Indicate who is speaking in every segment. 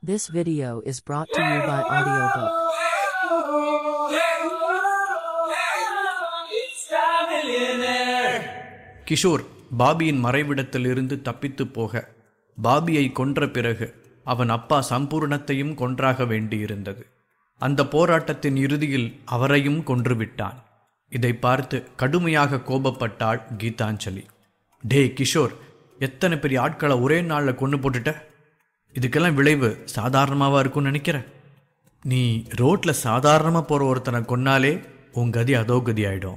Speaker 1: This video is brought to you by audiobook.
Speaker 2: Kishore பாபியின் மறைவிடத்திலிருந்து தப்பித்து போக பாபியை கொன்ற பிறகு அவன் அப்பா சம்பூர்ணத்தையும் கொன்றாக வேண்டியிருந்தது. அந்த போராட்டத்தின் இறுதியில் அவரையும் கொன்றுவிட்டான். இதை பார்த்து கடுமையாக கோபப்பட்டாள் கீதாஞ்சலி. டே கிஷோர், எத்தனை பெரிய ஆட்களை ஒரே நாளில் கொண்டு போட்டுட்ட? இதுக்கெல்லாம் விளைவு சாதாரணமாகவா இருக்கும்னு நினைக்கிறேன். நீ ரோட்டில் சாதாரணமாக போகிற ஒருத்தனை கொன்னாலே உன் கதி அதோ கதி ஆகிடும்.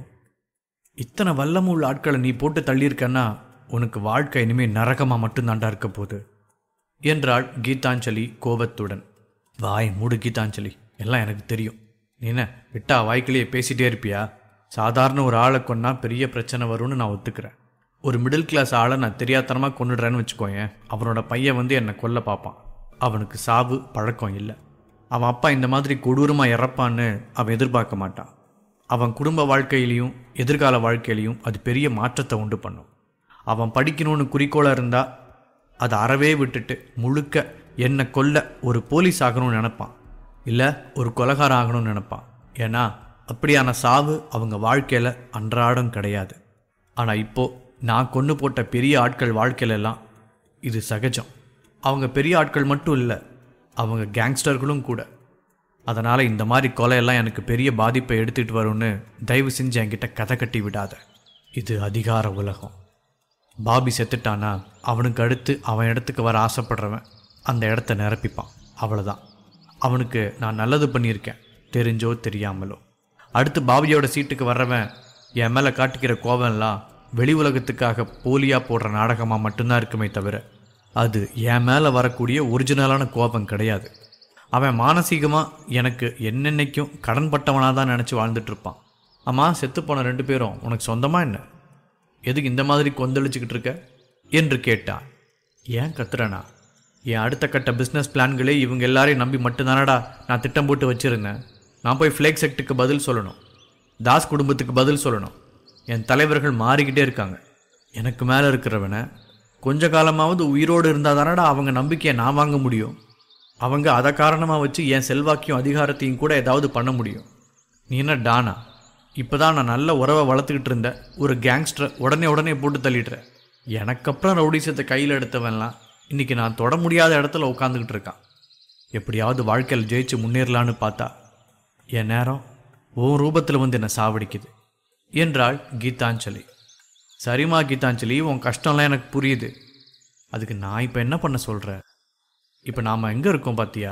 Speaker 2: இத்தனை வல்லமும் உள்ள ஆட்களை நீ போட்டு தள்ளியிருக்கன்னா உனக்கு வாழ்க்கை இனிமேல் நரகமாக மட்டும்தாண்டா இருக்க போகுது என்றாள் கீதாஞ்சலி கோபத்துடன். வாய் மூடு கீதாஞ்சலி, எல்லாம் எனக்கு தெரியும். நீ என்ன விட்டா வாய்க்கிலேயே பேசிகிட்டே இருப்பியா? சாதாரண ஒரு ஆளை கொன்னா பெரிய பிரச்சனை வரும்னு நான் ஒத்துக்கிறேன். ஒரு மிடில் கிளாஸ் ஆளை நான் தெரியாதனமாக கொண்டுடுறேன்னு வச்சுக்கோயேன், அவனோட பையன் வந்து என்னை கொல்ல பார்ப்பான். அவனுக்கு சாவு பழக்கம் இல்லை. அவன் அப்பா இந்த மாதிரி கொடூரமாக இறப்பான்னு அவன் எதிர்பார்க்க மாட்டான். அவன் குடும்ப வாழ்க்கையிலையும் எதிர்கால வாழ்க்கையிலையும் அது பெரிய மாற்றத்தை உண்டு பண்ணும். அவன் படிக்கணும்னு குறிக்கோளாக இருந்தால் அதை அறவே விட்டுட்டு முழுக்க என்னை கொல்ல ஒரு போலீஸ் ஆகணும்னு நினப்பான், இல்லை ஒரு கொலைகாரம் ஆகணும்னு நினப்பான். ஏன்னா அப்படியான சாவு அவங்க வாழ்க்கையில் அன்றாடம் கிடையாது. ஆனால் இப்போது நான் கொண்டு போட்ட பெரிய ஆட்கள் வாழ்க்கையிலெல்லாம் இது சகஜம். அவங்க பெரிய ஆட்கள் மட்டும் இல்லை, அவங்க கேங்ஸ்டர்களும் கூட. அதனால் இந்த மாதிரி கொலையெல்லாம் எனக்கு பெரிய பாதிப்பை எடுத்துகிட்டு வரும்னு தயவு செஞ்சு என்கிட்ட கதை கட்டி விடாத. இது அதிகார உலகம். பாபி செத்துட்டானா அவனுக்கு அடுத்து அவன் இடத்துக்கு வர ஆசைப்படுறவன் அந்த இடத்த நிரப்பிப்பான். அவ்வளோதான். அவனுக்கு நான் நல்லது பண்ணியிருக்கேன், தெரிஞ்சோ தெரியாமலோ. அடுத்து பாபியோட சீட்டுக்கு வர்றவன் என் மேலே காட்டிக்கிற கோவம்லாம் வெளி உலகத்துக்காக போலியாக போடுற நாடகமாக மட்டும்தான் இருக்குமே தவிர அது என் மேலே வரக்கூடிய ஒரிஜினலான கோபம் கிடையாது. அவன் மானசீகமாக எனக்கு என்னென்னைக்கும் கடன்பட்டவனாக தான் நினச்சி வாழ்ந்துட்டுருப்பான். ஆமாம், செத்துப்போன 2 பேரும் உனக்கு சொந்தமாக என்ன? எதுக்கு இந்த மாதிரி கொந்தளிச்சுக்கிட்டு இருக்க என்று கேட்டான். ஏன் கத்துறனா? என் அடுத்த கட்ட பிஸ்னஸ் பிளான்களே இவங்க எல்லாரையும் நம்பி மட்டும்தானடா நான் திட்டம் போட்டு வச்சுருந்தேன். நான் போய் ஃப்ளேக் செக்ட்டுக்கு பதில் சொல்லணும், தாஸ் குடும்பத்துக்கு பதில் சொல்லணும். என் தலைவர்கள் மாறிக்கிட்டே இருக்காங்க. எனக்கு மேலே இருக்கிறவனை கொஞ்ச காலமாவது உயிரோடு இருந்தால் தானடா அவங்க நம்பிக்கையை நான் வாங்க முடியும். அவங்க அதை காரணமாக வச்சு என் செல்வாக்கையும் அதிகாரத்தையும் கூட ஏதாவது பண்ண முடியும். நீ என்ன டானா? இப்போ தான் நான் நல்ல உறவை வளர்த்துக்கிட்டு இருந்த ஒரு கேங்ஸ்டரை உடனே போட்டு தள்ளிடுற. எனக்கப்புறம் ரவுடிசத்தை கையில் எடுத்தவன்லாம் இன்றைக்கி நான் தொட முடியாத இடத்துல உட்காந்துக்கிட்டு இருக்கான். எப்படியாவது வாழ்க்கையில் ஜெயிச்சு முன்னேறலான்னு பார்த்தா என் நேரம் உன் ரூபத்தில் வந்து என்னை சாவடிக்குது என்றாள் கீதாஞ்சலி. சரிம்மா கீதாஞ்சலி, உன் கஷ்டம்லாம் எனக்கு புரியுது. அதுக்கு நான் இப்போ என்ன பண்ண சொல்கிறேன்? இப்போ நாம் எங்கே இருக்கோம் பார்த்தியா?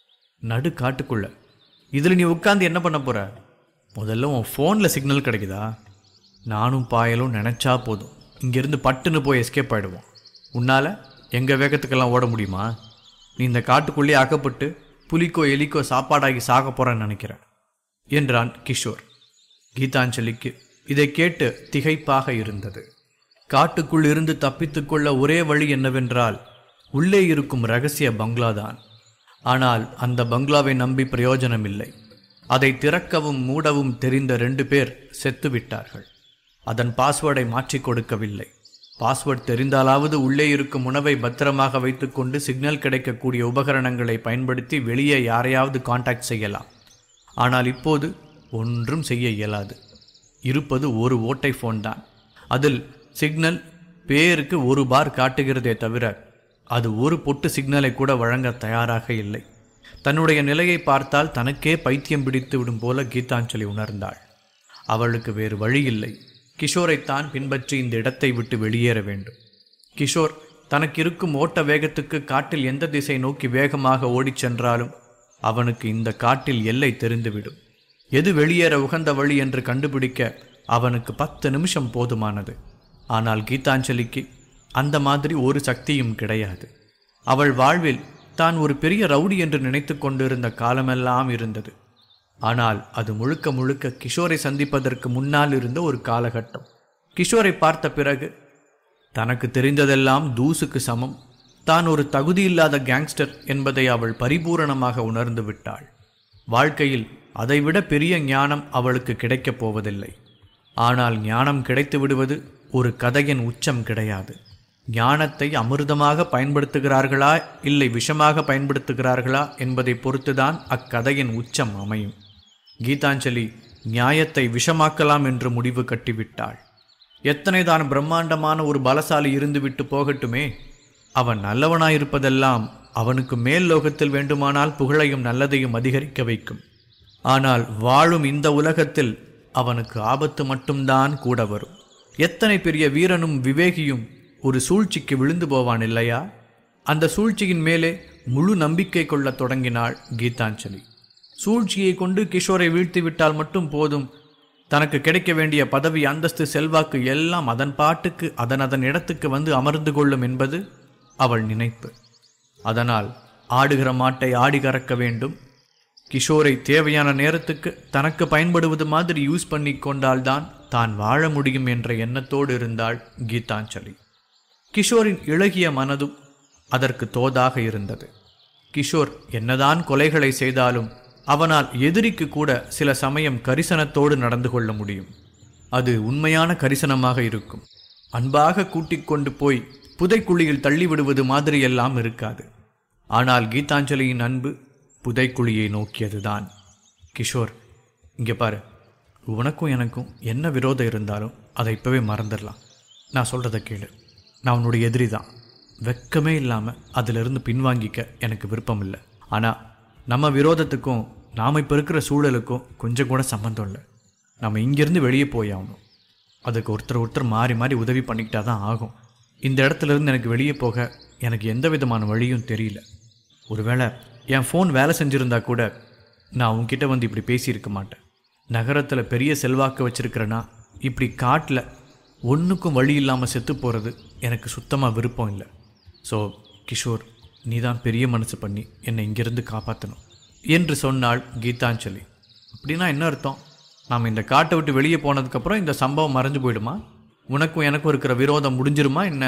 Speaker 2: நடு காட்டுக்குள்ளே. இதில் நீ உட்காந்து என்ன பண்ண போகிற? முதல்ல உன் ஃபோனில் சிக்னல் கிடைக்குதா? நானும் பாயலும் நினச்சா போதும் இங்கேருந்து பட்டுன்னு போய் எஸ்கேப் ஆகிடுவோம். உன்னால் எங்கள் வேகத்துக்கெல்லாம் ஓட முடியுமா? நீ இந்த காட்டுக்குள்ளேயே அகப்பட்டு புலிக்கோ எலிக்கோ சாப்பாடாகி சாக போகிறேன்னு நினைக்கிறேன் என்றான் கிஷோர். கீதாஞ்சலிக்கு இதை கேட்டு திகைப்பாக இருந்தது. காட்டுக்குள் இருந்து தப்பித்து கொள்ள ஒரே வழி என்னவென்றால் உள்ளே இருக்கும் இரகசிய பங்களாதான். ஆனால் அந்த பங்களாவை நம்பி பிரயோஜனமில்லை. அதை திறக்கவும் மூடவும் தெரிந்த 2 பேர் செத்துவிட்டார்கள். அதன் பாஸ்வேர்டை மாற்றிக் கொடுக்கவில்லை. பாஸ்வேர்ட் தெரிந்தாலாவது உள்ளே இருக்கும் உணவை பத்திரமாக வைத்துக்கொண்டு சிக்னல் கிடைக்கக்கூடிய உபகரணங்களை பயன்படுத்தி வெளியே யாரையாவது கான்டாக்ட் செய்யலாம். ஆனால் இப்போது ஒன்றும் செய்ய இயலாது. இருப்பது ஒரு ஓட்டை ஃபோன் தான். அதில் சிக்னல் பேருக்கு 1 பார் காட்டுகிறதே தவிர அது ஒரு பொட்டு சிக்னலை கூட வழங்க தயாராக இல்லை. தன்னுடைய நிலையை பார்த்தால் தனக்கே பைத்தியம் பிடித்து விடும் போல கீதாஞ்சலி உணர்ந்தாள். அவளுக்கு வேறு வழி இல்லை. கிஷோரைத்தான் பின்பற்றி இந்த இடத்தை விட்டு வெளியேற வேண்டும். கிஷோர் தனக்கு இருக்கும் ஓட்ட வேகத்துக்கு காட்டில் எந்த திசை நோக்கி வேகமாக ஓடிச் சென்றாலும் அவனுக்கு இந்த காட்டில் எல்லை தெரிந்துவிடும். எது வெளியேற உகந்த வழி என்று கண்டுபிடிக்க அவனுக்கு 10 நிமிஷம் போதுமானது. ஆனால் கீதாஞ்சலிக்கு அந்த மாதிரி ஒரு சக்தியும் கிடையாது. அவள் வாழ்வில் தான் ஒரு பெரிய ரவுடி என்று நினைத்து கொண்டிருந்த காலமெல்லாம் இருந்தது. ஆனால் அது முழுக்க முழுக்க கிஷோரை சந்திப்பதற்கு முன்னால் இருந்த ஒரு காலகட்டம். கிஷோரை பார்த்த பிறகு தனக்கு தெரிந்ததெல்லாம் தூசுக்கு சமம். தான் ஒரு தகுதியில்லாத கேங்ஸ்டர் என்பதை அவள் பரிபூரணமாக உணர்ந்து விட்டாள். வாழ்க்கையில் அதைவிட பெரிய ஞானம் அவளுக்கு கிடைக்கப் போவதில்லை. ஆனால் ஞானம் கிடைத்து விடுவது ஒரு கதையின் உச்சம் கிடையாது. ஞானத்தை அமிர்தமாக பயன்படுத்துகிறார்களா இல்லை விஷமாக பயன்படுத்துகிறார்களா என்பதை பொறுத்துதான் அக்கதையின் உச்சம் அமையும். கீதாஞ்சலி நியாயத்தை விஷமாக்கலாம் என்று முடிவு கட்டிவிட்டாள். எத்தனைதான் பிரம்மாண்டமான ஒரு பலசாலி இருந்துவிட்டு போகட்டுமே, அவன் நல்லவனாயிருப்பதெல்லாம் அவனுக்கு மேல் லோகத்தில் வேண்டுமானால் புகழையும் நல்லதையும் அதிகரிக்க வைக்கும். ஆனால் வாழும் இந்த உலகத்தில் அவனுக்கு ஆபத்து மட்டும்தான் கூட வரும். எத்தனை பெரிய வீரனும் விவேகியும் ஒரு சூழ்ச்சிக்கு விழுந்து போவான் இல்லையா? அந்த சூழ்ச்சியின் மேலே முழு நம்பிக்கை கொள்ள தொடங்கினாள் கீதாஞ்சலி. சூழ்ச்சியை கொண்டு கிஷோரை வீழ்த்திவிட்டால் மட்டும் போதும், தனக்கு கிடைக்க வேண்டிய பதவி, அந்தஸ்து, செல்வாக்கு எல்லாம் அதன் பாட்டுக்கு அதன் இடத்துக்கு வந்து அமர்ந்து கொள்ளும் என்பது அவள் நினைப்பு. அதனால் ஆடுகிற மாட்டை ஆடி கறக்க வேண்டும். கிஷோரை தேவையான நேரத்துக்கு தனக்கு பயன்படுவது மாதிரி யூஸ் பண்ணி கொண்டால்தான் தான் வாழ முடியும் என்ற எண்ணத்தோடு இருந்தாள் கீதாஞ்சலி. கிஷோரின் இளகிய மனதும் அதற்கு தோதாக இருந்தது. கிஷோர் என்னதான் கொலைகளை செய்தாலும் அவனால் எதிரிக்கு கூட சில சமயம் கரிசனத்தோடு நடந்து கொள்ள முடியும். அது உண்மையான கரிசனமாக இருக்கும். அன்பாக கூட்டிக் கொண்டு போய் புதைக்குழியில் தள்ளிவிடுவது மாதிரியெல்லாம் இருக்காது. ஆனால் கீதாஞ்சலியின் அன்பு புதைக்குழியை நோக்கியதுதான். கிஷோர், இங்கே பாரு, உனக்கும் எனக்கும் என்ன விரோதம் இருந்தாலும் அதை இப்போவே மறந்துடலாம். நான் சொல்கிறத கேளு. நான் உன்னுடைய எதிரி தான். வெக்கமே இல்லாமல் அதிலிருந்து பின்வாங்கிக்க எனக்கு விருப்பம் இல்லை. ஆனால் நம்ம விரோதத்துக்கும் நாம் இப்போ இருக்கிற சூழலுக்கும் கொஞ்சம் கூட சம்மந்தம் இல்லை. நம்ம இங்கேருந்து வெளியே போயாகணும். அதுக்கு ஒருத்தர் மாறி மாறி உதவி பண்ணிக்கிட்டா தான் ஆகும். இந்த இடத்துலேருந்து எனக்கு வெளியே போக எனக்கு எந்த விதமான வழியும் தெரியல. ஒருவேளை என் ஃபோன் வேலை செஞ்சுருந்தா கூட நான் உன்கிட்ட வந்து இப்படி பேசியிருக்க மாட்டேன். நகரத்தில் பெரிய செல்வாக்கு வச்சுருக்கிறேன்னா இப்படி காட்டில் ஒன்றுக்கும் வழி இல்லாமல் செத்து போகிறது எனக்கு சுத்தமாக விருப்பம் இல்லை. ஸோ கிஷோர், நீ தான் பெரிய மனசு பண்ணி என்னை இங்கிருந்து காப்பாற்றணும் என்று சொன்னாள் கீதாஞ்சலி. அப்படின்னா என்ன அர்த்தம்? நாம் இந்த காட்டை விட்டு வெளியே போனதுக்கப்புறம் இந்த சம்பவம் மறைஞ்சு போயிடுமா? உனக்கும் எனக்கும் இருக்கிற விரோதம் முடிஞ்சிருமா என்ன?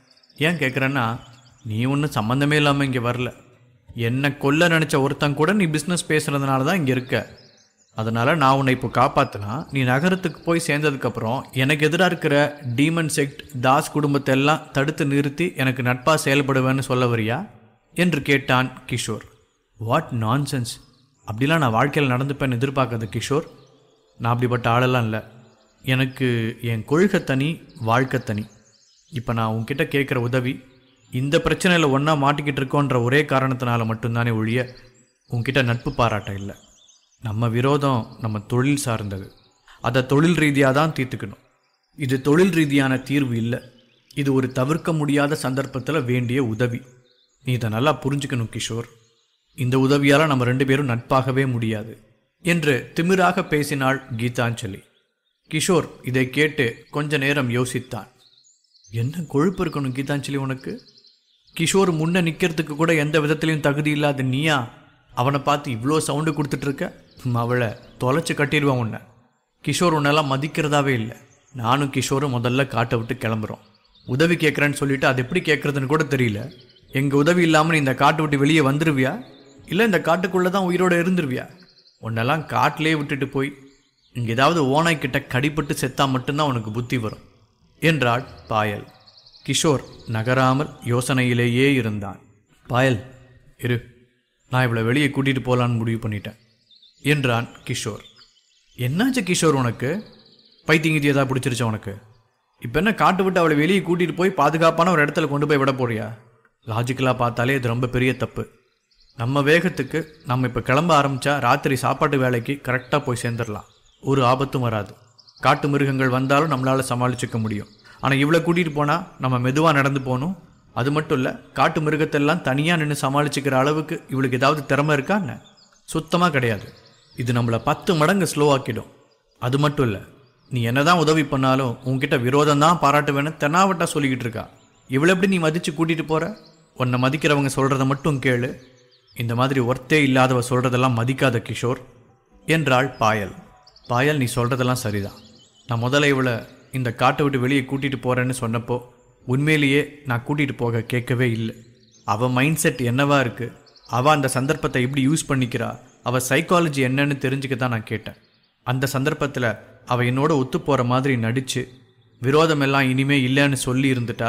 Speaker 2: ஏன் கேட்குறேன்னா, நீ ஒன்றும் சம்மந்தமே இல்லாமல் இங்கே வரல. என்னை கொல்ல நினச்ச ஒருத்தன் கூட நீ பிஸ்னஸ் பேசுகிறதுனால தான் இங்கே இருக்க. அதனால் நான் உன்னை இப்போ காப்பாற்றினா நீ நகரத்துக்கு போய் சேர்ந்ததுக்கப்புறம் எனக்கு எதிராக இருக்கிற டீமன் செக்ட் தாஸ் குடும்பத்தை எல்லாம் தடுத்து நிறுத்தி எனக்கு நட்பாக செயல்படுவேன்னு சொல்ல வரியா என்று கேட்டான் கிஷோர். What nonsense! அப்படிலாம் நான் வாழ்க்கையில் நடந்துப்பேன்னு எதிர்பார்க்காத கிஷோர். நான் அப்படிப்பட்ட ஆளெல்லாம் இல்லை. எனக்கு என் கொள்கை தனி, வாழ்க்கை தனி. இப்போ நான் உன்கிட்ட கேட்குற உதவி இந்த பிரச்சனையில் ஒன்றா மாட்டிக்கிட்டு இருக்கோன்ற ஒரே காரணத்தினால மட்டும்தானே ஒழிய உன்கிட்ட நட்பு பாராட்ட இல்லை. நம்ம விரோதம் நம்ம தொழில் சார்ந்தது. அதை தொழில் ரீதியாக தான் தீர்த்துக்கணும். இது தொழில் ரீதியான தீர்வு இல்லை. இது ஒரு தவிர்க்க முடியாத சந்தர்ப்பத்தில் வேண்டிய உதவி. நீ இதை நல்லா புரிஞ்சுக்கணும் கிஷோர். இந்த உதவியால் நம்ம 2 பேரும் நட்பாகவே முடியாது என்று திமிராக பேசினாள் கீதாஞ்சலி. கிஷோர் இதை கேட்டு கொஞ்ச நேரம் யோசித்தான். என்ன கொழுப்பு இருக்கணும் கீதாஞ்சலி உனக்கு? கிஷோர் முன்ன நிற்கிறதுக்கு கூட எந்த விதத்திலையும் தகுதி இல்லாத நீயா அவனை பார்த்து இவ்வளோ சவுண்டு கொடுத்துட்ருக்க? அவளை தொலைச்சி கட்டிடுவான் உன்னை. கிஷோர் உன்னெல்லாம் மதிக்கிறதாவே இல்லை. நானும் கிஷோரும் முதல்ல காட்டை விட்டு கிளம்புறோம். உதவி கேட்குறேன்னு சொல்லிட்டு அது எப்படி கேட்குறதுன்னு கூட தெரியல. எங்கள் உதவி இல்லாமல் நீ இந்த காட்டை விட்டு வெளியே வந்துடுவியா? இல்லை இந்த காட்டுக்குள்ளே தான் உயிரோடு இருந்துருவியா? உன்னெல்லாம் காட்டிலே விட்டுட்டு போய் இங்கே ஏதாவது ஓனாய்கிட்ட கடிப்பட்டு செத்தா மட்டும்தான் உனக்கு புத்தி வரும் என்றாள் பாயல். கிஷோர் நகராமல் யோசனையிலேயே இருந்தான். பாயல், இரு, நான் இவளை வெளியே கூட்டிகிட்டு போகலான்னு முடிவு பண்ணிட்டேன் என்றான் கிஷோர். என்னாச்சு கிஷோர் உனக்கு? பைத்தியங்கீதி ஏதாவது பிடிச்சிருச்சா உனக்கு? இப்போ என்ன காட்டு விட்டு அவளை வெளியே கூட்டிகிட்டு போய் பாதுகாப்பான ஒரு இடத்துல கொண்டு போய் விட போறியா? லாஜிக்கலாக பார்த்தாலே இது ரொம்ப பெரிய தப்பு. நம்ம வேகத்துக்கு நம்ம இப்போ கிளம்ப ஆரம்பித்தா ராத்திரி சாப்பாட்டு வேலைக்கு கரெக்டாக போய் சேர்ந்துடலாம். ஒரு ஆபத்தும் வராது. காட்டு மிருகங்கள் வந்தாலும் நம்மளால் சமாளிச்சுக்க முடியும். ஆனால் இவ்வளோ கூட்டிகிட்டு போனால் நம்ம மெதுவாக நடந்து போகணும். அது மட்டும் இல்லை, காட்டு மிருகத்தெல்லாம் தனியாக நின்று சமாளிச்சுக்கிற அளவுக்கு இவளுக்கு ஏதாவது திறமை இருக்கான்னு? சுத்தமாக கிடையாது. இது நம்மளை 10 மடங்கு ஸ்லோ ஆக்கிடும். அது மட்டும் இல்லை, நீ என்னதான் உதவி பண்ணாலும் உன்கிட்ட விரோதம் தான் பாராட்டுவேன்னு தெனாவட்டா சொல்லிக்கிட்டு இருக்கா. இவளை எப்படி நீ மதித்து கூட்டிகிட்டு போகிற? உன்னை மதிக்கிறவங்க சொல்கிறத மட்டும் கேளு. இந்த மாதிரி ஒர்த்தே இல்லாதவ சொல்கிறதெல்லாம் மதிக்காத கிஷோர் என்றாள் பாயல். பாயல், நீ சொல்கிறதெல்லாம் சரிதான். நான் முதல்ல இவளை இந்த காட்டை விட்டு வெளியே கூட்டிகிட்டு போகிறேன்னு சொன்னப்போ உண்மையிலேயே நான் கூட்டிகிட்டு போக கேட்கவே இல்லை. அவள் மைண்ட் செட் என்னவா இருக்குது, அவள் அந்த சந்தர்ப்பத்தை எப்படி யூஸ் பண்ணிக்கிறா, அவள் சைக்காலஜி என்னன்னு தெரிஞ்சுக்க தான் நான் கேட்டேன். அந்த சந்தர்ப்பத்தில் அவள் என்னோட ஒத்து போகிற மாதிரி நடித்து விரோதமெல்லாம் இனிமே இல்லைன்னு சொல்லி இருந்துட்டா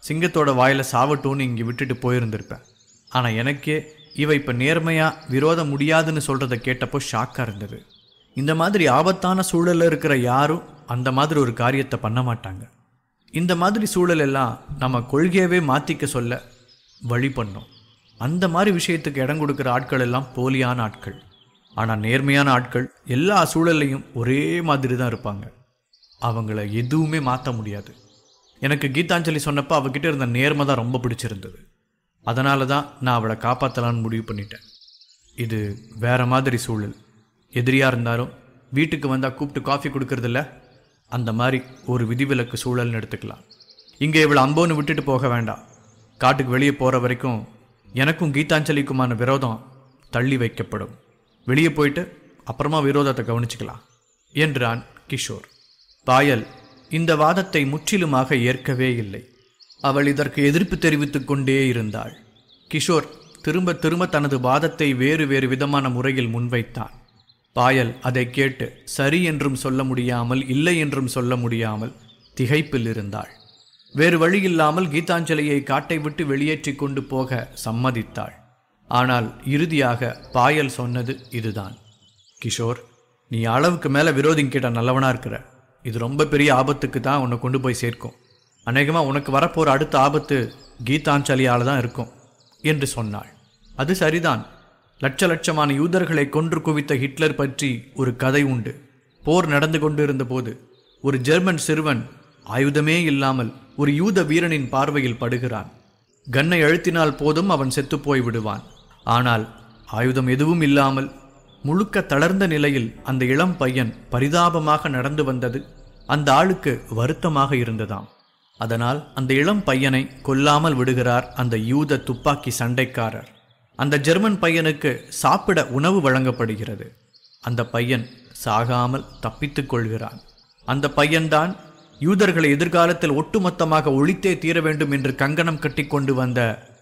Speaker 2: சிங்கத்தோட வாயில் சாவட்டோன்னு இங்கே விட்டுட்டு போயிருந்திருப்பேன். ஆனால் எனக்கே இவ இப்போ நேர்மையாக விரோதம் முடியாதுன்னு சொல்கிறத கேட்டப்போ ஷாக்காக இருந்தது. இந்த மாதிரி ஆபத்தான சூழலில் இருக்கிற யாரும் அந்த மாதிரி ஒரு காரியத்தை பண்ண மாட்டாங்க. இந்த மாதிரி சூழலெல்லாம் நம்ம கொள்கையவே மாற்றிக்க சொல்ல வழி பண்ணோம். அந்த மாதிரி விஷயத்துக்கு இடம் கொடுக்குற ஆட்கள் எல்லாம் போலியான ஆட்கள். ஆனால் நேர்மையான ஆட்கள் எல்லா சூழல்லையும் ஒரே மாதிரி தான் இருப்பாங்க. அவங்கள எதுவுமே மாற்ற முடியாது. எனக்கு கீதாஞ்சலி சொன்னப்போ அவகிட்ட இருந்த நேர்மை தான் ரொம்ப பிடிச்சிருந்தது. அதனால தான் நான் அவளை காப்பாற்றலான்னு முடிவு பண்ணிட்டேன். இது வேற மாதிரி சூழல். எதிரியாக இருந்தாலும் வீட்டுக்கு வந்தால் கூப்பிட்டு காஃபி கொடுக்கறதில்ல, அந்த மாதிரி ஒரு விதிவிலக்கு சூழல்னு எடுத்துக்கலாம். இங்கே இவளை அம்போன்னு விட்டுட்டு போக வேண்டாம். காட்டுக்கு வெளியே போகிற வரைக்கும் எனக்கும் கீதாஞ்சலிக்குமான விரோதம் தள்ளி வைக்கப்படும். வெளியே போயிட்டு அப்புறமா விரோதத்தை கவனிச்சுக்கலாம் என்றான் கிஷோர். பாயல் இந்த வாதத்தை முற்றிலுமாக ஏற்கவே இல்லை. அவள் இதற்கு எதிர்ப்பு தெரிவித்துக் கொண்டே இருந்தாள். கிஷோர் திரும்ப திரும்ப தனது வாதத்தை வேறு வேறு விதமான முறையில் முன்வைத்தான். பாயல் அதை கேட்டு சரி என்றும் சொல்ல முடியாமல் இல்லை என்றும் சொல்ல முடியாமல் திகைப்பில் இருந்தாள். வேறு வழியில்லாமல் கீதாஞ்சலியை காட்டை விட்டு வெளியேற்றி கொண்டு போக சம்மதித்தாள். ஆனால் இறுதியாக பாயல் சொன்னது இதுதான். கிஷோர், நீ அளவுக்கு மேலே விரோதிங்கிட்ட நல்லவனா இருக்கிற. இது ரொம்ப பெரிய ஆபத்துக்கு தான் உன்னை கொண்டு போய் சேர்க்கும். அநேகமாக உனக்கு வரப்போகிற அடுத்த ஆபத்து கீதாஞ்சலியால் தான் இருக்கும் என்று சொன்னாள். அது சரிதான். லட்சமான யூதர்களை கொன்று குவித்த ஹிட்லர் பற்றி ஒரு கதை உண்டு. போர் நடந்து கொண்டிருந்த போது ஒரு ஜெர்மன் சிறுவன் ஆயுதமே இல்லாமல் ஒரு யூத வீரனின் பார்வையில் படுகிறான். கன்னை அழுத்தினால் போதும் அவன் செத்துப்போய் விடுவான். ஆனால் ஆயுதம் எதுவும் இல்லாமல் முழுக்க தளர்ந்த நிலையில் அந்த இளம் பையன் பரிதாபமாக நடந்து வந்தது அந்த ஆளுக்கு வருத்தமாக இருந்ததாம். அதனால் அந்த இளம் பையனை கொல்லாமல் விடுகிறார் அந்த யூத துப்பாக்கி சண்டைக்காரர். அந்த ஜெர்மன் பையனுக்கு சாப்பிட உணவு வழங்கப்படுகிறது. அந்த பையன் சாகாமல் தப்பித்துக் கொள்கிறான். அந்த பையன்தான் யூதர்களை எதிர்காலத்தில் ஒட்டுமொத்தமாக ஒழித்தே தீர வேண்டும் என்று கங்கணம் கட்டி கொண்டு வந்த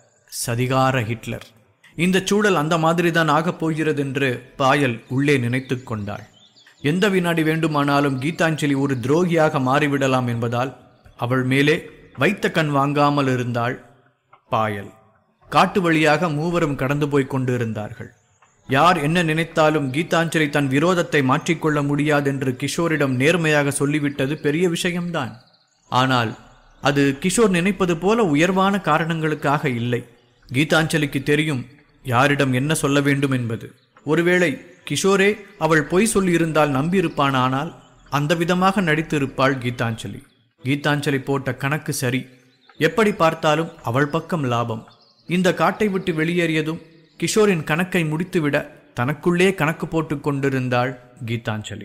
Speaker 2: சதிகார ஹிட்லர். இந்த சூழல் அந்த மாதிரி தான் ஆகப் போகிறது என்று பாயல் உள்ளே நினைத்து கொண்டாள். எந்த வினாடி வேண்டுமானாலும் கீதாஞ்சலி ஒரு துரோகியாக மாறிவிடலாம் என்பதால் அவள் மேலே வைத்த கண் வாங்காமல் இருந்தாள் பாயல். காட்டு வழியாக மூவரும் கடந்து போய் கொண்டிருந்தார்கள். யார் என்ன நினைத்தாலும் கீதாஞ்சலி தன் விரோதத்தை மாற்றிக்கொள்ள முடியாதென்று கிஷோரிடம் நேர்மையாக சொல்லிவிட்டது பெரிய விஷயம்தான். ஆனால் அது கிஷோர் நினைப்பது போல உயர்வான காரணங்களுக்காக இல்லை. கீதாஞ்சலிக்கு தெரியும் யாரிடம் என்ன சொல்ல வேண்டும் என்பது. ஒருவேளை கிஷோரே அவள் பொய் சொல்லியிருந்தால் நம்பியிருப்பானால் அந்த விதமாக நடித்திருப்பாள் கீதாஞ்சலி. கீதாஞ்சலி போட்ட கணக்கு சரி. எப்படி பார்த்தாலும் அவள் பக்கம் லாபம். இந்த காட்டை விட்டு வெளியேறியதும் கிஷோரின் கணக்கை முடித்துவிட தனக்குள்ளே கணக்கு போட்டு கொண்டிருந்தாள் கீதாஞ்சலி.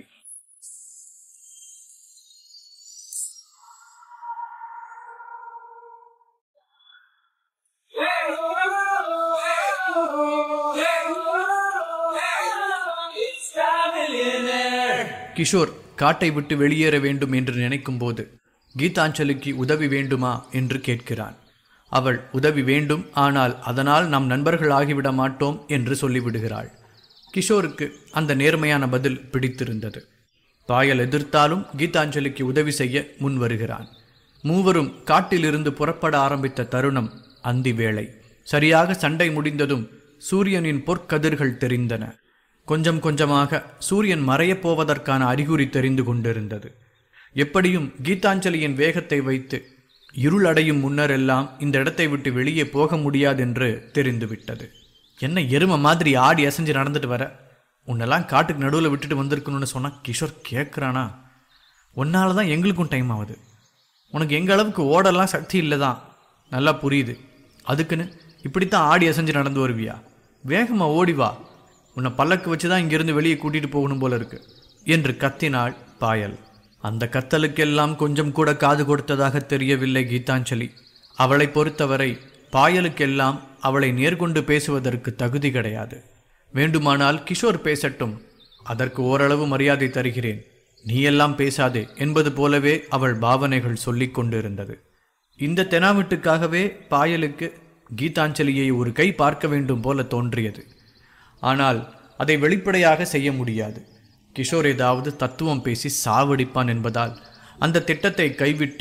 Speaker 2: கிஷோர் காட்டை விட்டு வெளியேற வேண்டும் என்று நினைக்கும் போது கீதாஞ்சலிக்கு உதவி வேண்டுமா என்று கேட்கிறான். அவள் உதவி வேண்டும், ஆனால் அதனால் நாம் நண்பர்கள் ஆகிவிட மாட்டோம் என்று சொல்லிவிடுகிறாள். கிஷோருக்கு அந்த நேர்மையான பதில் பிடித்திருந்தது. பாயல் எதிர்த்தாலும் கீதாஞ்சலிக்கு உதவி செய்ய முன் வருகிறான். மூவரும் காட்டிலிருந்து புறப்பட ஆரம்பித்த தருணம் அந்தி வேளை. சரியாக சண்டை முடிந்ததும் சூரியனின் பொற்கதிர்கள் தெரிந்தன. கொஞ்சம் கொஞ்சமாக சூரியன் மறையப் போவதற்கான அறிகுறி தெரிந்து கொண்டிருந்தது. எப்படியும் கீதாஞ்சலியின் வேகத்தை வைத்து இருள் அடையும் முன்னரெல்லாம் இந்த இடத்தை விட்டு வெளியே போக முடியாதென்று தெரிந்துவிட்டது. என்ன எருமை மாதிரி ஆடி அசைஞ்சு நடந்துட்டு வர, உன்னெல்லாம் காட்டுக்கு நடுவில் விட்டுட்டு வந்திருக்கணும்னு சொன்னால் கிஷோர் கேட்குறானா? உன்னால தான் எங்களுக்கும் டைம் ஆகுது. உனக்கு எங்கள் அளவுக்கு ஓடலாம் சக்தி இல்லை தான், நல்லா புரியுது. அதுக்குன்னு இப்படித்தான் ஆடி அசைஞ்சு நடந்து வருவியா? வேகமாக ஓடிவா, உன்னை பல்லக்கு வச்சு தான் இங்கிருந்து வெளியே கூட்டிகிட்டு போகணும் போல இருக்கு என்று கத்தினாள் பாயல். அந்த கத்தலுக்கெல்லாம் கொஞ்சம் கூட காது கொடுத்ததாக தெரியவில்லை கீதாஞ்சலி. அவளை பொறுத்தவரை பாயலுக்கெல்லாம் அவளை நேர்கொண்டு பேசுவதற்கு தகுதி கிடையாது. வேண்டுமானால் கிஷோர் பேசட்டும், அதற்கு ஓரளவு மரியாதை தருகிறேன், நீ எல்லாம் பேசாதே என்பது போலவே அவள் பாவனைகள் சொல்லிக் கொண்டிருந்தது. இந்த தெனாமிட்டுக்காகவே பாயலுக்கு கீதாஞ்சலியை ஒரு கை பார்க்க வேண்டும் போல தோன்றியது. ஆனால் அதை வெளிப்படையாக செய்ய முடியாது. கிஷோர் ஏதாவது தத்துவம் பேசி சாவடிப்பான் என்பதால் அந்த திட்டத்தை கைவிட்டு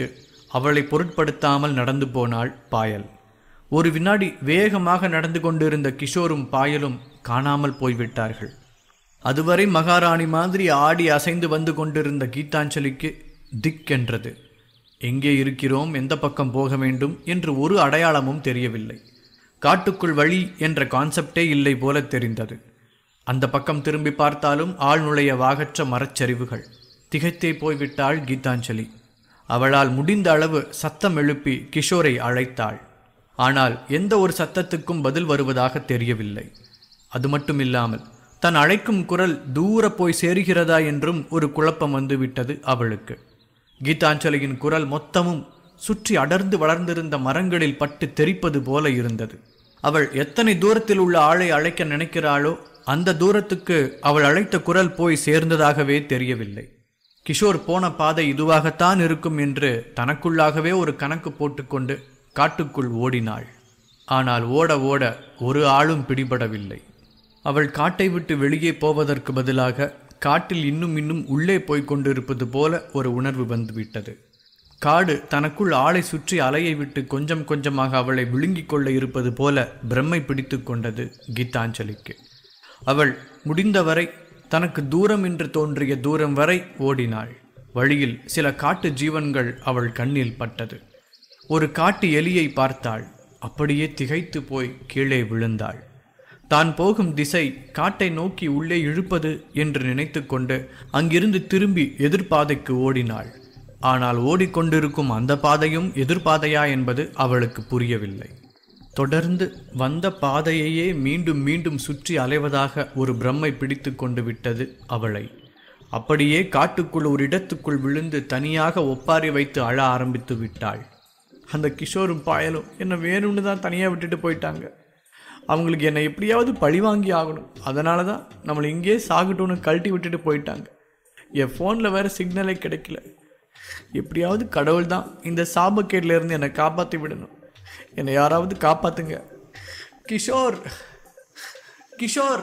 Speaker 2: அவளை பொருட்படுத்தாமல் நடந்து போனாள் பாயல். ஒரு வினாடி வேகமாக நடந்து கொண்டிருந்த கிஷோரும் பாயலும் காணாமல் போய்விட்டார்கள். அதுவரை மகாராணி மாதிரி ஆடி அசைந்து வந்து கொண்டிருந்த கீதாஞ்சலிக்கு திக்கென்றது. எங்கே இருக்கிறோம், எந்த பக்கம் போக வேண்டும் என்று ஒரு அடையாளமும் தெரியவில்லை. காட்டுக்குள் வழி என்ற கான்செப்டே இல்லை போல தெரிந்தது. அந்த பக்கம் திரும்பி பார்த்தாலும் ஆள் நுழைய வாகற்ற மரச்சரிவுகள். திகைத்தே போய்விட்டாள் கீதாஞ்சலி. அவளால் முடிந்த அளவு சத்தம் எழுப்பி கிஷோரை அழைத்தாள். ஆனால் எந்த ஒரு சத்தத்துக்கும் பதில் வருவதாக தெரியவில்லை. அது மட்டுமில்லாமல் தன் அழைக்கும் குரல் தூர போய் சேருகிறதா என்றும் ஒரு குழப்பம் வந்துவிட்டது அவளுக்கு. கீதாஞ்சலியின் குரல் மொத்தமும் சுற்றி அடர்ந்து வளர்ந்திருந்த மரங்களில் பட்டு தெரிப்பது போல இருந்தது. அவள் எத்தனை தூரத்தில் உள்ள ஆளை அழைக்க நினைக்கிறாளோ அந்த தூரத்துக்கு அவள் அழைத்த குரல் போய் சேர்ந்ததாகவே தெரியவில்லை. கிஷோர் போன பாதை இதுவாகத்தான் இருக்கும் என்று தனக்குள்ளாகவே ஒரு கணக்கு போட்டுக்கொண்டு காட்டுக்குள் ஓடினாள். ஆனால் ஓட ஓட ஒரு ஆளும் பிடிபடவில்லை. அவள் காட்டை விட்டு வெளியே போவதற்கு பதிலாக காட்டில் இன்னும் உள்ளே போய்க் கொண்டிருப்பது போல ஒரு உணர்வு வந்துவிட்டது. காடு தனக்குள் ஆளை சுற்றி அலையை விட்டு கொஞ்சம் கொஞ்சமாக அவளை விழுங்கிக் கொள்ள இருப்பது போல பிரம்மை பிடித்து கொண்டது கீதாஞ்சலிக்கு. அவள் முடிந்தவரை தனக்கு தூரம் என்று தோன்றிய தூரம் வரை ஓடினாள். வழியில் சில காட்டு ஜீவன்கள் அவள் கண்ணில் பட்டது. ஒரு காட்டு எலியை பார்த்தாள். அப்படியே திகைத்து போய் கீழே விழுந்தாள். தான் போகும் திசை காட்டை நோக்கி உள்ளே இழுப்பது என்று நினைத்து கொண்டு அங்கிருந்து திரும்பி எதிர்பாதைக்கு ஓடினாள். ஆனால் ஓடிக்கொண்டிருக்கும் அந்த பாதையும் எதிர்பாதையா என்பது அவளுக்கு புரியவில்லை. தொடர்ந்து வந்த பாதையையே மீண்டும் மீண்டும் சுற்றி அலைவதாக ஒரு பிரம்மை பிடித்து கொண்டு விட்டது அவளை. அப்படியே காட்டுக்குள் ஒரு இடத்துக்குள் விழுந்து தனியாக ஒப்பாரி வைத்து அழ ஆரம்பித்து விட்டாள். அந்த கிஷோரும் பாயலும் என்னை வேணும்னு தான் தனியாக விட்டுட்டு போயிட்டாங்க. அவங்களுக்கு என்னை எப்படியாவது பழி வாங்கி ஆகணும், அதனால தான் நம்மளை இங்கேயே சாகட்டும்னு கழட்டி விட்டுட்டு போயிட்டாங்க. என் ஃபோனில் வேறு சிக்னலே கிடைக்கல. எப்படியாவது கடவுள் தான் இந்த சாபக்கேட்டிலேருந்து என்னை காப்பாற்றி விடணும். என்னை யாராவது காப்பாற்றுங்க. கிஷோர், கிஷோர்,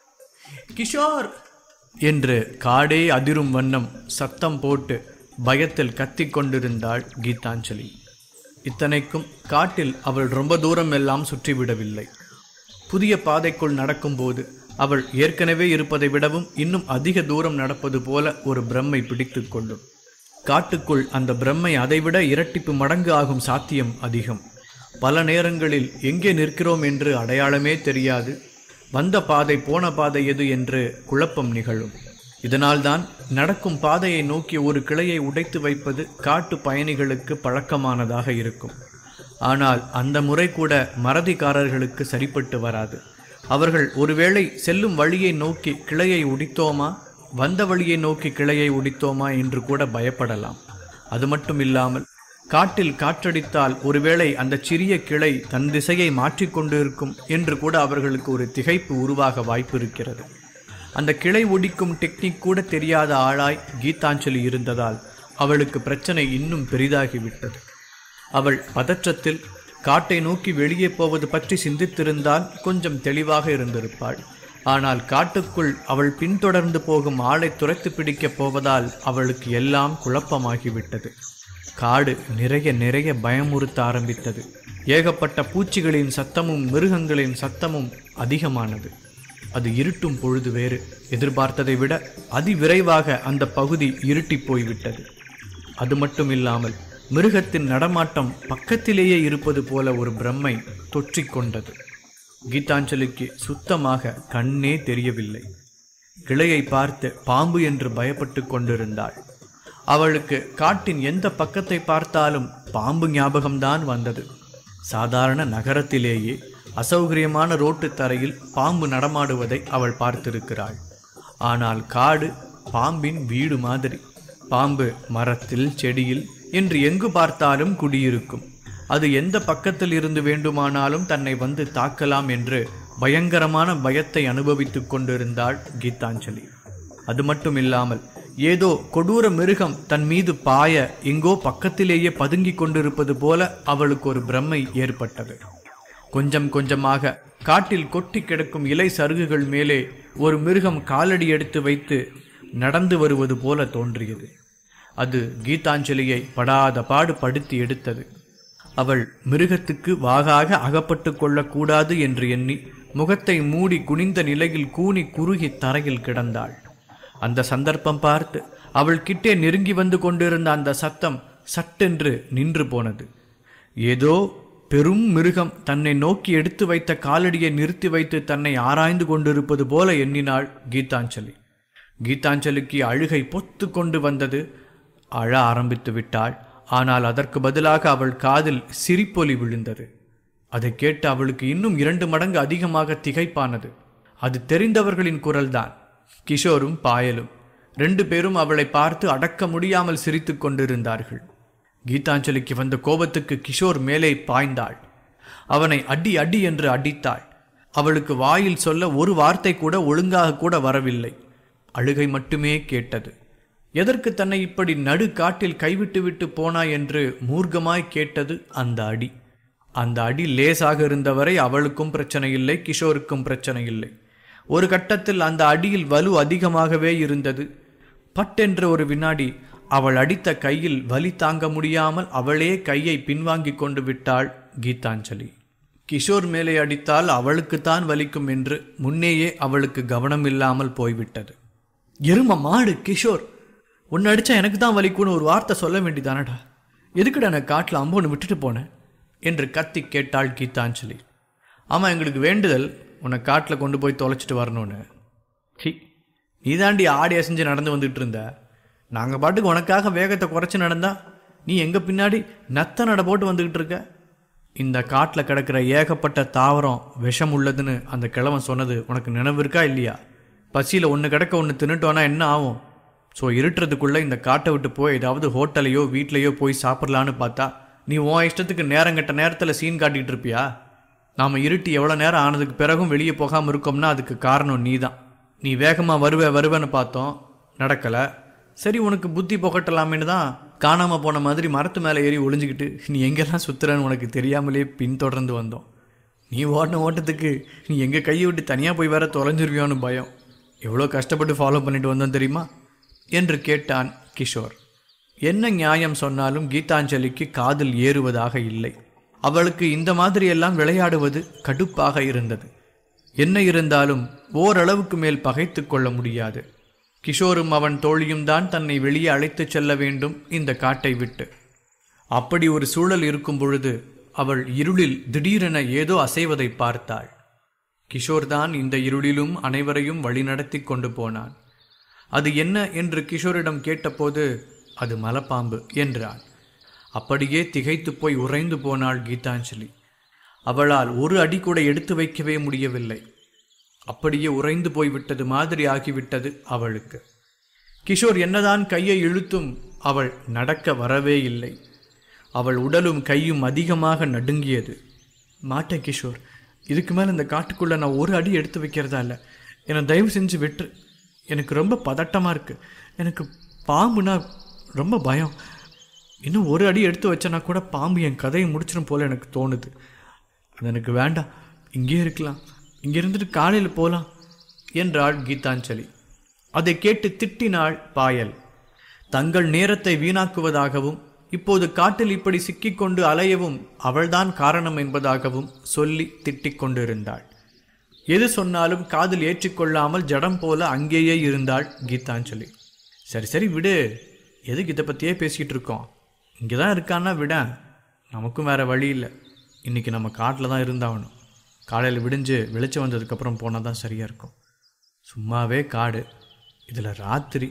Speaker 2: கிஷோர் என்று காடே அதிரும் வண்ணம் சத்தம் போட்டு பயத்தில் கத்திக் கொண்டிருந்தாள் கீதாஞ்சலி. இத்தனைக்கும் காட்டில் அவள் ரொம்ப தூரம் எல்லாம் சுற்றிவிடவில்லை. புதிய பாதைக்குள் நடக்கும்போது அவள் ஏற்கனவே இருப்பதை விடவும் இன்னும் அதிக தூரம் நடப்பது போல ஒரு பிரம்மை பிடித்து கொள்ளும். காட்டுக்குள் அந்த பிரம்மை அதைவிட இரட்டிப்பு மடங்கு ஆகும் சாத்தியம் அதிகம். பல நேரங்களில் எங்கே நிற்கிறோம் என்று அடையாளமே தெரியாது. வந்த பாதை போன பாதை எது என்று குழப்பம் நிகழும். இதனால்தான் நடக்கும் பாதையை நோக்கி ஒரு கிளையை உடைத்து வைப்பது காட்டு பயணிகளுக்கு பழக்கமானதாக இருக்கும். ஆனால் அந்த முறை கூட மறதிக்காரர்களுக்கு சரிப்பட்டு வராது. அவர்கள் ஒருவேளை செல்லும் வழியை நோக்கி கிளையை உடைத்தோமா, வந்த வழியை நோக்கி கிளையை உடைத்தோமா என்று கூட பயப்படலாம். அது மட்டும் இல்லாமல் காட்டில் காற்றடித்தால் ஒருவேளை அந்த சிறிய கிளை தன் திசையை மாற்றிக்கொண்டு இருக்கும் என்று கூட அவர்களுக்கு ஒரு திகைப்பு உருவாக வாய்ப்பு இருக்கிறது. அந்த கிளை ஒடிக்கும் டெக்னிக் கூட தெரியாத ஆளாய் கீதாஞ்சலி இருந்ததால் அவளுக்கு பிரச்சனை இன்னும் பெரிதாகிவிட்டது. அவள் பதற்றத்தில் காட்டை நோக்கி வெளியே போவது பற்றி சிந்தித்திருந்தால் கொஞ்சம் தெளிவாக இருந்திருப்பாள். ஆனால் காட்டுக்குள் அவள் பின்தொடர்ந்து போகும் ஆளை துரைத்து பிடிக்கப் போவதால் அவளுக்கு எல்லாம் குழப்பமாகிவிட்டது. காடு நிறைய பயமுறுத்த ஆரம்பித்தது. ஏகப்பட்ட பூச்சிகளின் சத்தமும் மிருகங்களின் சத்தமும் அதிகமானது. அது இருட்டும் பொழுது வேறு. எதிர்பார்த்ததை விட அதிவிரைவாக அந்த பகுதி இருட்டி போய்விட்டது. அது மட்டும் இல்லாமல் மிருகத்தின் நடமாட்டம் பக்கத்திலேயே இருப்பது போல ஒரு பிரம்மை தொற்றிக்கொண்டது. கீதாஞ்சலிக்கு சுத்தமாக கண்ணே தெரியவில்லை. கிளையை பார்த்து பாம்பு என்று பயப்பட்டு கொண்டிருந்தாள். அவளுக்கு காட்டின் எந்த பக்கத்தை பார்த்தாலும் பாம்பு ஞாபகம்தான் வந்தது. சாதாரண நகரத்திலேயே அசௌகரியமான ரோட்டு தரையில் பாம்பு நடமாடுவதை அவள் பார்த்திருக்கிறாள். ஆனால் காடு பாம்பின் வீடு மாதிரி. பாம்பு மரத்தில், செடியில் என்று எங்கு பார்த்தாலும் குடியிருக்கும். அது எந்த பக்கத்தில் இருந்து வேண்டுமானாலும் தன்னை வந்து தாக்கலாம் என்று பயங்கரமான பயத்தை அனுபவித்துக் கொண்டிருந்தாள் கீதாஞ்சலி. அது மட்டும் இல்லாமல் ஏதோ கொடூர மிருகம் தன் மீது பாய எங்கோ பக்கத்திலேயே பதுங்கி கொண்டிருப்பது போல அவளுக்கு ஒரு பிரம்மை ஏற்பட்டது. கொஞ்சம் கொஞ்சமாக காட்டில் கொட்டி கிடக்கும் இலை சருகுகள் மேலே ஒரு மிருகம் காலடி எடுத்து வைத்து நடந்து வருவது போல தோன்றியது. அது கீதாஞ்சலியை படாத பாடு படுத்தி எடுத்தது. அவள் மிருகத்துக்கு வாகாக அகப்பட்டு கொள்ளக்கூடாது என்று எண்ணி முகத்தை மூடி குனிந்த நிலையில் கூனி குறுகி தரையில் கிடந்தாள். அந்த சந்தர்ப்பம் பார்த்து அவள் கிட்டே நெருங்கி வந்து கொண்டிருந்த அந்த சத்தம் சட்டென்று நின்று போனது. ஏதோ பெரும் மிருகம் தன்னை நோக்கி எடுத்து வைத்த காலடியை நிறுத்தி வைத்து தன்னை ஆராய்ந்து கொண்டிருப்பது போல எண்ணினாள் கீதாஞ்சலி. கீதாஞ்சலிக்கு அழுகை பொத்து கொண்டு வந்தது. அழ ஆரம்பித்து விட்டாள். ஆனால் அதற்கு பதிலாக அவள் காதில் சிரிப்பொலி விழுந்தது. அதை கேட்டு அவளுக்கு இன்னும் 2 மடங்கு அதிகமாக திகைப்பானது. அது தெரிந்தவர்களின் குரல்தான். கிஷோரும் பாயலும் 2 பேரும் அவளை பார்த்து அடக்க முடியாமல் சிரித்து கொண்டிருந்தார்கள். கீதாஞ்சலிக்கு வந்த கோபத்துக்கு கிஷோர் மேலே பாய்ந்தாள். அவனை அடி அடி என்று அடித்தாள். அவளுக்கு வாயில் சொல்ல ஒரு வார்த்தை கூட ஒழுங்காக கூட வரவில்லை. அழுகை மட்டுமே கேட்டது. எதற்கு தன்னை இப்படி நடு காட்டில் கைவிட்டு விட்டு போனாய் என்று மூர்க்கமாய் கேட்டது அந்த அடி. அந்த அடி லேசாக இருந்தவரை அவளுக்கும் பிரச்சனை இல்லை, கிஷோருக்கும் பிரச்சனை இல்லை. ஒரு கட்டத்தில் அந்த அடியில் வலு அதிகமாகவே இருந்தது. பட்டென்ற ஒரு வினாடி அவள் அடித்த கையில் வலி தாங்க முடியாமல் அவளே கையை பின்வாங்கி கொண்டு விட்டாள் கீதாஞ்சலி. கிஷோர் மேலே அடித்தால் அவளுக்குத்தான் வலிக்கும் என்று முன்னேயே அவளுக்கு கவனம் இல்லாமல் போய்விட்டது. எரும மாடு கிஷோர், உன்னை அடித்தா எனக்கு தான் வலிக்குன்னு ஒரு வார்த்தை சொல்ல வேண்டியதானடா. எதுக்குடா எனக்கு காட்டில் அம்போன்னு விட்டுட்டு போனேன் என்று கத்தி கேட்டாள் கீதாஞ்சலி. ஆமாம், எங்களுக்கு வேண்டுதல் உன்னை காட்டில் கொண்டு போய் தொலைச்சிட்டு வரணும்னு. நீ தாண்டி ஆடி அசைஞ்சு நடந்து வந்துட்டு இருந்த. நாங்கள் பாட்டுக்கு உனக்காக வேகத்தை குறைச்சி நடந்தா நீ எங்கள் பின்னாடி நத்த நட போட்டு வந்துக்கிட்டு இருக்க. இந்த காட்டில் கிடக்கிற ஏகப்பட்ட தாவரம் விஷம் உள்ளதுன்னு அந்த கிழவன் சொன்னது உனக்கு நினைவு இருக்கா இல்லையா? பசியில் ஒன்று கிடக்க ஒன்று தின்னுட்டோன்னா என்ன ஆகும்? ஸோ இருட்டுறதுக்குள்ளே இந்த காட்டை விட்டு போய் ஏதாவது ஹோட்டலையோ வீட்லேயோ போய் சாப்பிட்லான்னு பார்த்தா நீ உன் இஷ்டத்துக்கு நேரங்கட்ட நேரத்தில் சீன் காட்டிகிட்டு இருப்பியா? நாம் இருட்டி எவ்வளோ நேரம் ஆனதுக்கு பிறகும் வெளியே போகாமல் இருக்கோம்னா அதுக்கு காரணம் நீ தான். நீ வேகமாக வருவேன்னு பார்த்தோம், நடக்கலை. சரி, உனக்கு புத்தி புகட்டலாமேன்னு தான் காணாமல் போன மாதிரி மரத்து மேலே ஏறி ஒளிஞ்சிக்கிட்டு நீ எங்கெல்லாம் சுற்றுறன்னு உனக்கு தெரியாமலே பின்தொடர்ந்து வந்தோம். நீ ஓடின ஓட்டத்துக்கு நீ எங்கள் கையை விட்டு தனியாக போய் வேற தொலைஞ்சிருவியோன்னு பயம். எவ்வளோ கஷ்டப்பட்டு ஃபாலோ பண்ணிட்டு வந்தோம் தெரியுமா என்று கேட்டான் கிஷோர். என்ன நியாயம் சொன்னாலும் கீதாஞ்சலிக்கு காதில் ஏறுவதாக இல்லை. அவளுக்கு இந்த மாதிரியெல்லாம் விளையாடுவது கடுப்பாக இருந்தது. என்ன இருந்தாலும் ஓரளவுக்கு மேல் பகைத்து கொள்ள முடியாது. கிஷோரும் அவன் தோழியும் தான் தன்னை வெளியே அழைத்துச் செல்ல வேண்டும் இந்த காட்டை விட்டு. அப்படி ஒரு சூழல் இருக்கும் பொழுது அவள் இருளில் திடீரென ஏதோ அசைவதை பார்த்தாள். கிஷோர் தான் இந்த இருளிலும் அனைவரையும் வழிநடத்தி கொண்டு போனான். அது என்ன என்று கிஷோரிடம் கேட்டபோது அது மலைப்பாம்பு என்றான். அப்படியே திகைத்து போய் உறைந்து போனாள் கீதாஞ்சலி. அவளால் ஒரு அடி கூட எடுத்து வைக்கவே முடியவில்லை. அப்படியே உறைந்து போய்விட்டது மாதிரி ஆகிவிட்டது அவளுக்கு. கிஷோர் என்னதான் கையை இழுத்தும் அவள் நடக்க வரவே இல்லை. அவள் உடலும் கையும் அதிகமாக நடுங்கியது. மாட்டேன் கிஷோர், இதுக்கு மேலே இந்த காட்டுக்குள்ளே நான் ஒரு அடி எடுத்து வைக்கிறதா இல்லை. என்னை தயவு செஞ்சு விட்டு. எனக்கு ரொம்ப பதட்டமாக இருக்குது. எனக்கு பாம்புனா ரொம்ப பயம். இன்னும் ஒரு அடி எடுத்து வச்சனா கூட பாம்பு என் கதையை முடிச்சிடும் போல எனக்கு தோணுது. அது எனக்கு வேண்டாம், இங்கேயே இருக்கலாம், இங்கே இருந்துட்டு காலையில் போகலாம் என்றாள் கீதாஞ்சலி. அதை கேட்டு திட்டினாள் பாயல். தங்கள் நேரத்தை வீணாக்குவதாகவும் இப்போது காட்டில் இப்படி சிக்கிக்கொண்டு அலையவும் அவள்தான் காரணம் என்பதாகவும் சொல்லி திட்டிக் கொண்டிருந்தாள். எது சொன்னாலும் காதில் ஏற்றிக்கொள்ளாமல் ஜடம் போல அங்கேயே இருந்தாள் கீதாஞ்சலி. சரி சரி விடு, எதுக்கு இதை பற்றியே பேசிக்கிட்டு இருக்கோம்? இங்கே தான் இருக்கான்னா விட, நமக்கும் வேறு வழி இல்லை. இன்றைக்கி நம்ம காட்டில் தான் இருந்தாகணும். காலையில் விடிஞ்சு வெளிச்சம் வந்ததுக்கப்புறம் போனால் தான் சரியாக இருக்கும். சும்மாவே காடு, இதில் ராத்திரி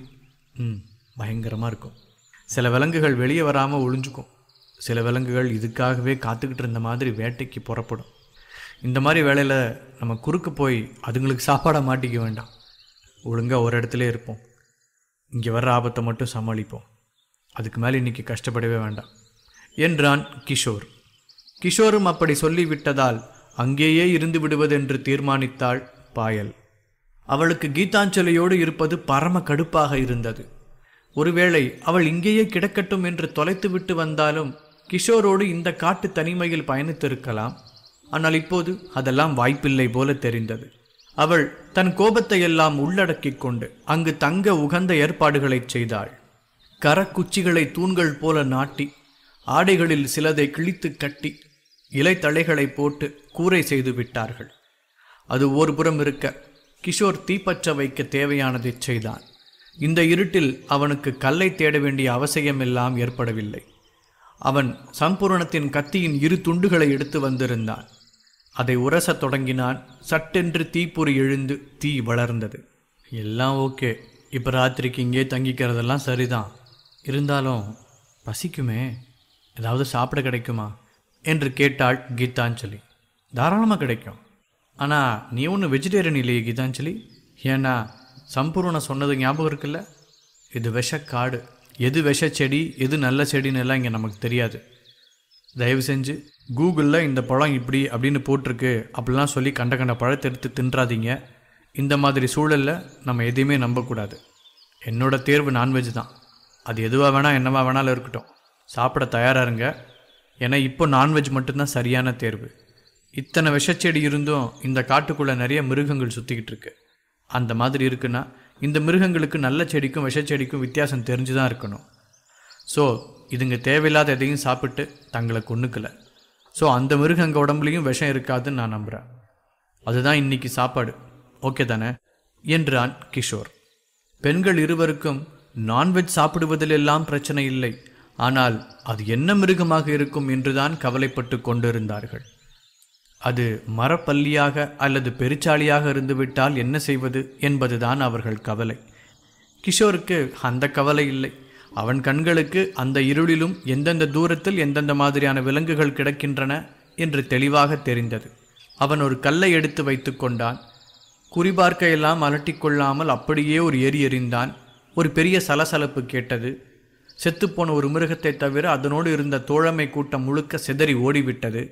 Speaker 2: பயங்கரமாக இருக்கும். சில விலங்குகள் வெளியே வராமல் ஒளிஞ்சுக்கும். சில விலங்குகள் இதுக்காகவே காத்துக்கிட்டு இருந்த மாதிரி வேட்டைக்கு புறப்படும். இந்த மாதிரி வேலையில் நம்ம குறுக்கு போய் அதுங்களுக்கு சாப்பாடாக மாட்டிக்க வேண்டாம். ஒழுங்காக ஒரு இடத்துல இருப்போம். இங்கே வர்ற ஆபத்தை மட்டும் சமாளிப்போம். அதுக்கு மேலே இன்றைக்கி கஷ்டப்படவே வேண்டாம் என்றான் கிஷோர். கிஷோரும் அப்படி சொல்லிவிட்டதால் அங்கேயே இருந்து விடுவதென்று தீர்மானித்தாள் பாயல். அவளுக்கு கீதாஞ்சலியோடு இருப்பது பரம கடுப்பாக இருந்தது. ஒருவேளை அவள் இங்கேயே கிடக்கட்டும் என்று தொலைத்து விட்டு வந்தாலும் கிஷோரோடு இந்த காட்டு தனிமையில் பயணித்திருக்கலாம். ஆனால் இப்போது அதெல்லாம் வாய்ப்பில்லை போல தெரிந்தது. அவள் தன் கோபத்தை எல்லாம் உள்ளடக்கிக் கொண்டு அங்கு தங்க உகந்த ஏற்பாடுகளை செய்தாள். கரக்குச்சிகளை தூண்கள் போல நாட்டி ஆடைகளில் சிலதை கிழித்து கட்டி இலைத்தழைகளை போட்டு கூரை செய்து விட்டார்கள். அது ஒரு புறம் இருக்க, கிஷோர் தீப்பற்ற வைக்க தேவையானதை செய்தான். இந்த இருட்டில் அவனுக்கு கல்லை தேட வேண்டிய அவசியமெல்லாம் ஏற்படவில்லை. அவன் சம்பூரணத்தின் கத்தியின் 2 துண்டுகளை எடுத்து வந்திருந்தான். அதை உரசத் தொடங்கினான். சட்டென்று தீப்பொறி எழுந்து தீ வளர்ந்தது. எல்லாம் ஓகே, இப்போ ராத்திரிக்கு இங்கே தங்கிக்கிறதெல்லாம் சரிதான். இருந்தாலும் பசிக்குமே, ஏதாவது சாப்பிட கிடைக்குமா என்று கேட்டாள் கீதாஞ்சலி. தாராளமாக கிடைக்கும். ஆனால் நீ ஒன்றும் வெஜிடேரியன் இல்லையே கீதாஞ்சலி. ஏன்னா சம்பூர்ணம் சொன்னது ஞாபகம் இருக்குல்ல, இது விஷக்காடு. எது விஷ செடி எது நல்ல செடின்னு எல்லாம் இங்கே நமக்கு தெரியாது. தயவு செஞ்சு கூகுளில் இந்த பழம் இப்படி அப்படின்னு போட்டிருக்கு அப்படிலாம் சொல்லி கண்ட கண்ட பழத்தை எடுத்து தின்றாதீங்க. இந்த மாதிரி சூழலில் நம்ம எதையுமே நம்பக்கூடாது. என்னோட தேர்வு நான்வெஜ் தான். அது எதுவாக வேணால் என்னவா வேணாலும் இருக்கட்டும், சாப்பிட தயாராக இருங்க. ஏன்னா இப்போ நான்வெஜ் மட்டும்தான் சரியான தேர்வு. இத்தனை விஷச்செடி இருந்தும் இந்த காட்டுக்குள்ளே நிறைய மிருகங்கள் சுற்றிக்கிட்டு இருக்கு. அந்த மாதிரி இருக்குன்னா இந்த மிருகங்களுக்கு நல்ல செடிக்கும் விஷச்செடிக்கும் வித்தியாசம் தெரிஞ்சு தான் இருக்கணும். ஸோ இதுங்க தேவையில்லாத எதையும் சாப்பிட்டு தங்களை கொன்னுக்கலை. ஸோ அந்த மிருகங்க உடம்புலையும் விஷம் இருக்காதுன்னு நான் நம்புகிறேன். அதுதான் இன்னைக்கு சாப்பாடு, ஓகே தானே என்றான் கிஷோர். பெண்கள் இருவருக்கும் நான்வெஜ் சாப்பிடுவதிலெல்லாம் பிரச்சனை இல்லை. ஆனால் அது என்ன மிருகமாக இருக்கும் என்றுதான் கவலைப்பட்டு கொண்டிருந்தார்கள். அது மரப்பல்லியாக அல்லது பெருச்சாளியாக இருந்துவிட்டால் என்ன செய்வது என்பதுதான் அவர்கள் கவலை. கிஷோருக்கு அந்த கவலை இல்லை. அவன் கண்களுக்கு அந்த இருளிலும் எந்தெந்த தூரத்தில் எந்தெந்த மாதிரியான விலங்குகள் கிடக்கின்றன என்று தெளிவாக தெரிந்தது. அவன் ஒரு கல்லை எடுத்து வைத்து கொண்டான். குறிபார்க்கையெல்லாம் அலட்டிக்கொள்ளாமல் அப்படியே ஒரு எரி எறிந்தான். ஒரு பெரிய சலசலப்பு கேட்டது. செத்துப்போன ஒரு மிருகத்தை தவிர அதனோடு இருந்த தோழமை கூட்டம் முழுக்க சிதறி ஓடிவிட்டது.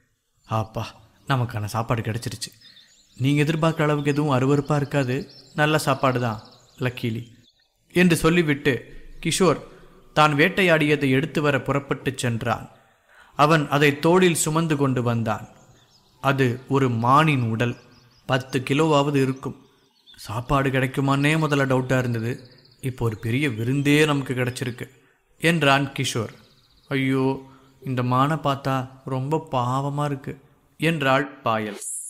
Speaker 2: ஆப்பா, நமக்கான சாப்பாடு கிடச்சிருச்சு. நீங்கள் எதிர்பார்க்குற அளவுக்கு எதுவும் அருவருப்பாக இருக்காது, நல்ல சாப்பாடு தான் லக்கீலி என்று சொல்லிவிட்டு கிஷோர் தான் வேட்டையாடியதை எடுத்து வர புறப்பட்டு சென்றான். அவன் அதை தோளில் சுமந்து கொண்டு வந்தான். அது ஒரு மானின் உடல், 10 கிலோவாவது இருக்கும். சாப்பாடு கிடைக்குமான்னே முதல்ல டவுட்டாக இருந்தது. இப்போ ஒரு பெரிய விருந்தே நமக்கு கிடச்சிருக்கு என்றான் கிஷோர். ஐயோ, இந்த மானை பார்த்தா ரொம்ப பாவமாக இருக்கு என்றாள் பாயல்.